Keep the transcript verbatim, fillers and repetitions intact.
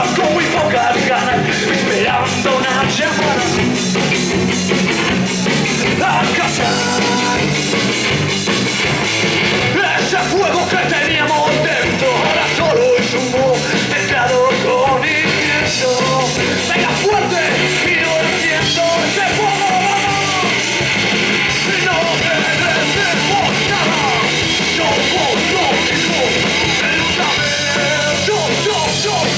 más con muy pocas ganas, esperando una llamada a casa. Ese fuego que teníamos dentro ahora solo es humo mezclado con incienso. Venga fuerte y no entiendo ese fuego, vamos. Y no merecemos nada. Somos lo mismo, el saber. Yo, yo, yo.